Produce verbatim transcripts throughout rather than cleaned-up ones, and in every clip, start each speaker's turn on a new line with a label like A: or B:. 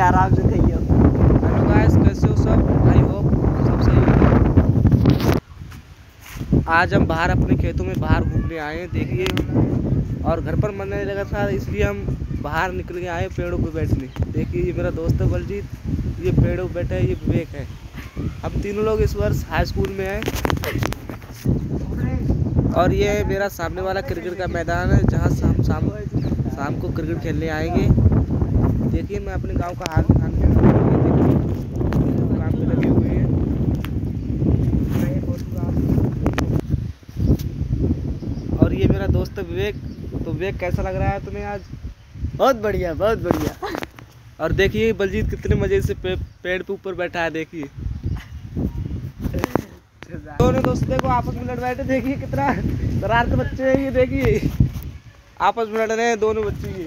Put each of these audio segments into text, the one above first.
A: आराम से खाइए।
B: हेलो गाइस, कैसे हो सब? आई होप सब सही हो। आज हम बाहर अपने खेतों में बाहर घूमने आए हैं, देखिए। और घर पर मन नहीं लगा था, इसलिए हम बाहर निकल के आए पेड़ों पे बैठने। देखिए, ये मेरा दोस्त है बलजीत, ये पेड़ों पे बैठा है, ये विवेक है। हम तीनों लोग इस वर्ष हाई स्कूल में हैं। और ये है मेरा सामने वाला क्रिकेट का मैदान है, जहाँ से हम शाम शाम को क्रिकेट खेलने आएंगे। देखिए, मैं अपने गांव का हाल दिखाने काम पे लगे हुए हैं। और ये मेरा दोस्त है विवेक। तो विवेक, कैसा लग रहा है तुम्हें आज?
A: बहुत बढ़िया, बहुत बढ़िया।
B: और देखिए बलजीत कितने मजे से पे, पेड़ पे ऊपर बैठा है, देखिए। दोनों दोस्त देखो आपस में लड़ बैठे, देखिए कितना शरारत बच्चे हैं ये, देखिए आपस में लड़ रहे हैं दोनों बच्चे ये।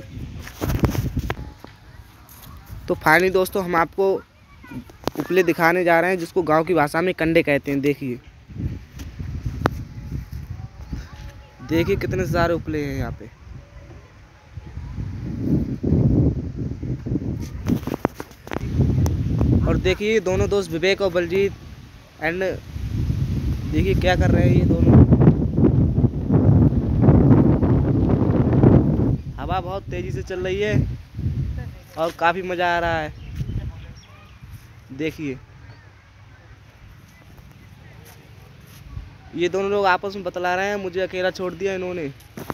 B: तो फाइनली दोस्तों, हम आपको उपले दिखाने जा रहे हैं, जिसको गांव की भाषा में कंडे कहते हैं। देखिए देखिए कितने सारे उपले हैं यहाँ पे। और देखिए दोनों दोस्त विवेक और बलजीत एंड देखिए क्या कर रहे हैं ये दोनों। हवा बहुत तेजी से चल रही है और काफी मजा आ रहा है, देखिए। ये दोनों लोग आपस में बतला रहे हैं, मुझे अकेला छोड़ दिया इन्होंने।